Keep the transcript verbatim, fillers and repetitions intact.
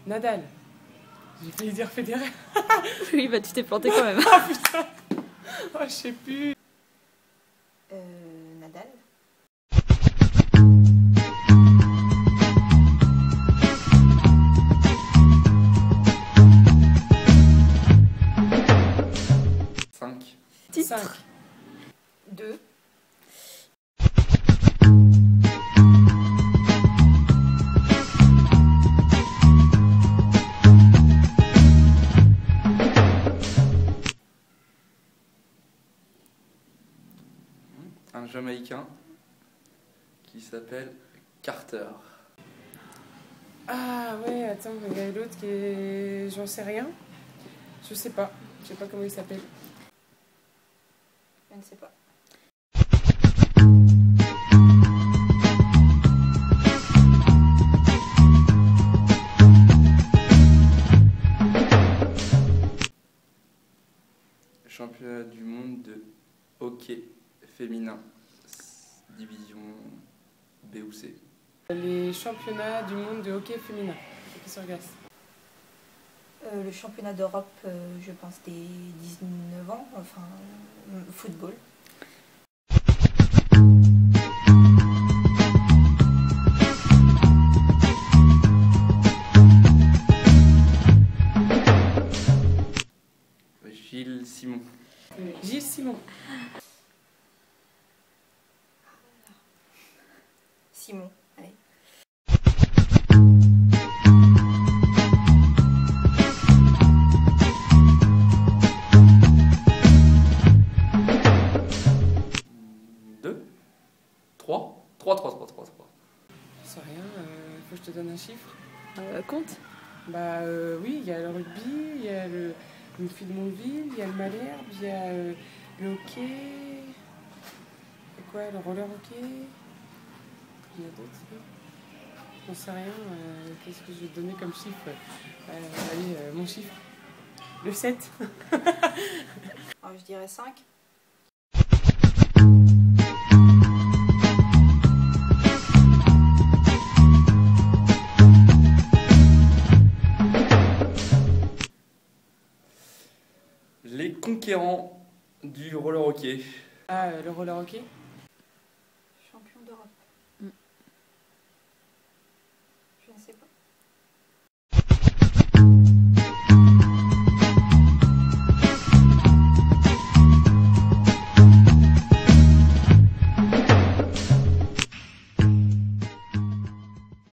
Nadal. J'ai failli dire Federer. Oui, bah tu t'es planté quand même. Ah putain. Oh, je sais plus. Euh, Nadal. cinq. cinq. deux. Un Jamaïcain qui s'appelle Carter. Ah ouais, attends, il y a l'autre qui est... J'en sais rien. Je sais pas. Je sais pas comment il s'appelle. Je ne sais pas. Championnat du monde de hockey féminin, division B ou C. Les championnats du monde de hockey féminin. Hockey sur glace. Euh, le championnat d'Europe, euh, je pense, des dix-neuf ans, enfin, euh, football. Gilles Simon. Gilles Simon. Simon, allez. deux. trois. trois, trois, trois, trois, trois. Je sais rien. Euh, faut que je te donne un chiffre. Euh, compte. Bah euh, oui, il y a le rugby, il y a le, le fil de Montville, il y a le Malherbe, il y a euh, le hockey. C'est quoi, le roller hockey? Il y en a d'autres, non? J'en sais rien. Euh, Qu'est-ce que je vais te donner comme chiffre? euh, Allez, euh, mon chiffre. Le sept. Alors, je dirais cinq. Les conquérants du roller hockey. Ah, euh, le roller hockey? Champion d'Europe. Mm. Je ne sais pas.